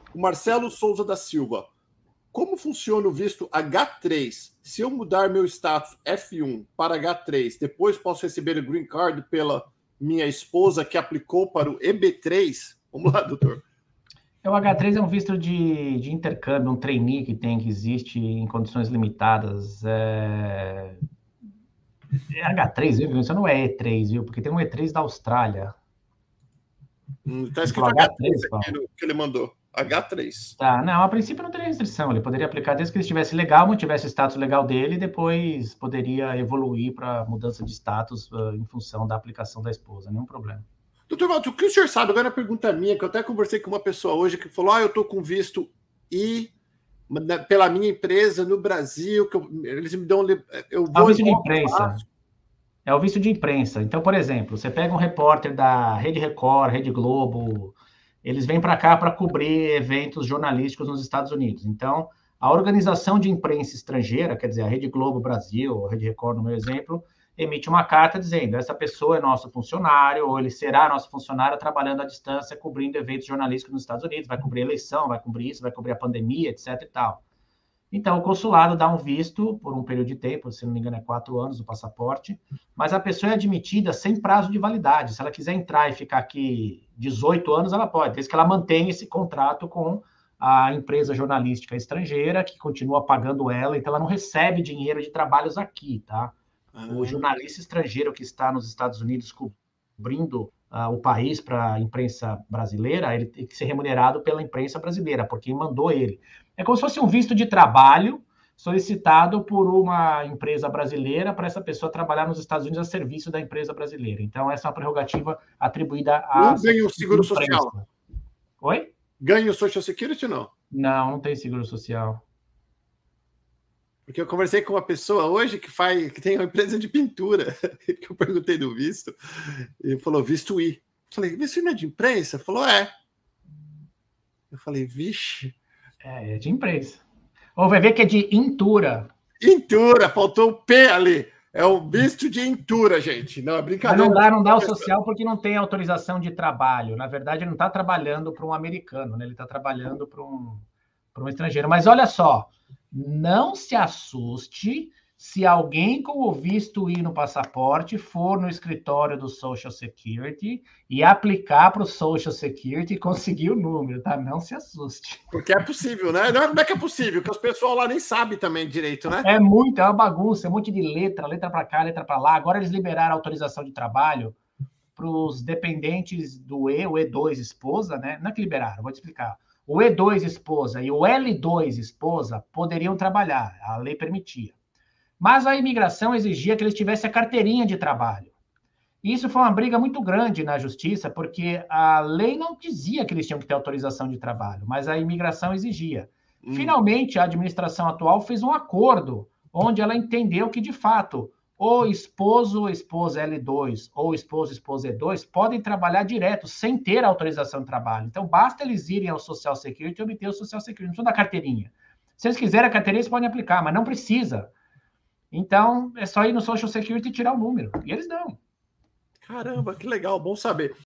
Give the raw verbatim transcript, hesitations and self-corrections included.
O Marcelo Souza da Silva. Como funciona o visto agá três? Se eu mudar meu status F um para agá três, depois posso receber o green card pela minha esposa que aplicou para o E B três? Vamos lá, doutor. O agá três é um visto de, de intercâmbio, um trainee que tem, que existe em condições limitadas. É, é agá três, viu? Isso não é E três, viu? Porque tem um E três da Austrália. Está escrito agá três aqui no que ele mandou. agá três. Tá, não, a princípio não teria restrição. Ele poderia aplicar desde que ele estivesse legal, mantivesse o status legal dele, e depois poderia evoluir para mudança de status uh, em função da aplicação da esposa. Nenhum problema. Doutor Walter, o que o senhor sabe? Agora a pergunta minha, que eu até conversei com uma pessoa hoje que falou: ah, eu estou com visto I pela minha empresa no Brasil, que eu, eles me dão. Eu vou é o visto de imprensa. É o visto de imprensa. Então, por exemplo, você pega um repórter da Rede Record, Rede Globo, eles vêm para cá para cobrir eventos jornalísticos nos Estados Unidos. Então, a organização de imprensa estrangeira, quer dizer, a Rede Globo Brasil, a Rede Record, no meu exemplo, emite uma carta dizendo: essa pessoa é nosso funcionário, ou ele será nosso funcionário trabalhando à distância, cobrindo eventos jornalísticos nos Estados Unidos, vai cobrir eleição, vai cobrir isso, vai cobrir a pandemia, etc e tal. Então, o consulado dá um visto por um período de tempo, se não me engano é quatro anos o passaporte, mas a pessoa é admitida sem prazo de validade. Se ela quiser entrar e ficar aqui dezoito anos, ela pode, desde que ela mantenha esse contrato com a empresa jornalística estrangeira, que continua pagando ela, então ela não recebe dinheiro de trabalhos aqui, tá? O jornalista estrangeiro que está nos Estados Unidos cobrindo uh, o país para a imprensa brasileira, ele tem que ser remunerado pela imprensa brasileira, por quem mandou ele. É como se fosse um visto de trabalho solicitado por uma empresa brasileira para essa pessoa trabalhar nos Estados Unidos a serviço da empresa brasileira. Então, essa é uma prerrogativa atribuída a... Não ganha o seguro social. Oi? Ganha o Social Security ou não? Não, não tem seguro social. Porque eu conversei com uma pessoa hoje que faz, que tem uma empresa de pintura, que eu perguntei do visto, e ele falou, visto I. Eu falei, visto I não é de imprensa? Ele falou, é. Eu falei, vixe. É, é de imprensa. Ou vai ver que é de Intura. Intura, faltou o P ali. É o visto de Intura, gente. Não, é brincadeira. Mas não dá, não dá o social porque não tem autorização de trabalho. Na verdade, ele não está trabalhando para um americano, né? Ele está trabalhando para um, para um estrangeiro. Mas olha só, não se assuste se alguém com o visto I no passaporte for no escritório do Social Security e aplicar para o Social Security e conseguir o número, tá? Não se assuste. Porque é possível, né? Não é que é possível, que os pessoal lá nem sabe também direito, né? É muito, é uma bagunça, é um monte de letra, letra para cá, letra para lá. Agora eles liberaram a autorização de trabalho para os dependentes do E, o E dois esposa, né? Não é que liberaram, vou te explicar. O E dois esposa e o L dois esposa poderiam trabalhar, a lei permitia. Mas a imigração exigia que eles tivessem a carteirinha de trabalho. Isso foi uma briga muito grande na justiça, porque a lei não dizia que eles tinham que ter autorização de trabalho, mas a imigração exigia. Hum. Finalmente, a administração atual fez um acordo, onde ela entendeu que, de fato, o esposo ou esposa L dois ou esposo esposa E dois podem trabalhar direto, sem ter autorização de trabalho. Então, basta eles irem ao Social Security e obter o Social Security, não precisa da carteirinha. Se eles quiserem a carteirinha, eles podem aplicar, mas não precisa. Então, é só ir no Social Security e tirar o número. E eles dão. Caramba, que legal, bom saber.